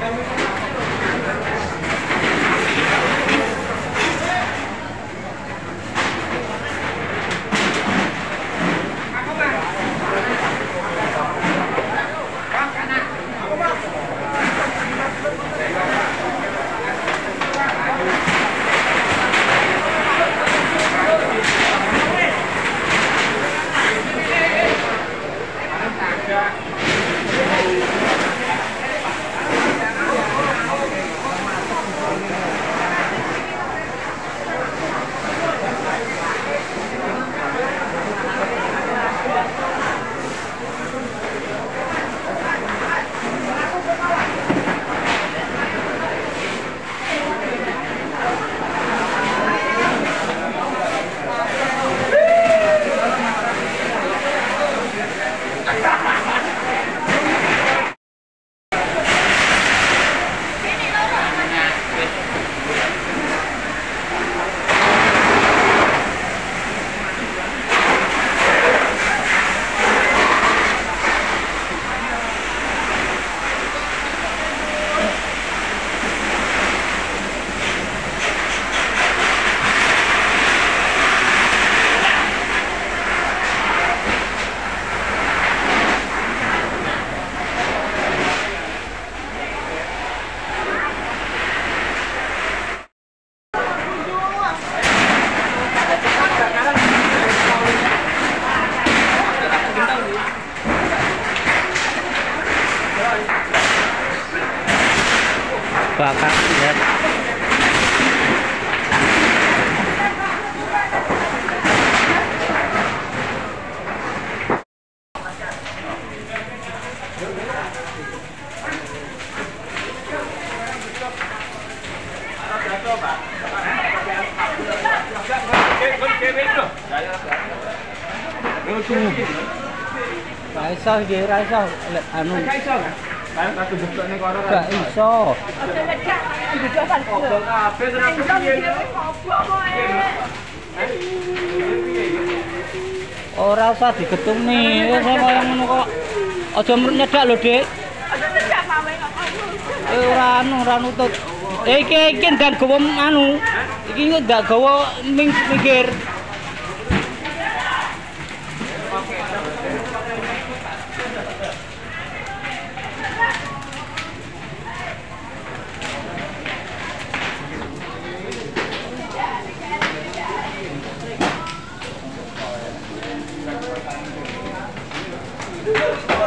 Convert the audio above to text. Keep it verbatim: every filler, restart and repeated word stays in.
bakar ya. Raiso iki, raiso lek anu. Raiso kan? Kan tak tunjukne kono kan. Gak iso. Ojo lek gak dijualan kok. Kabeh tenan piye. Ora usah digetung nih, wis kaya ngono kok. Aja nyedak lho, Dik. Aja nyedak mawe kok. Eh ora anu, ora nutut. Eh iki iki ndak gawa anu. Iki ndak gawa mikir. Good.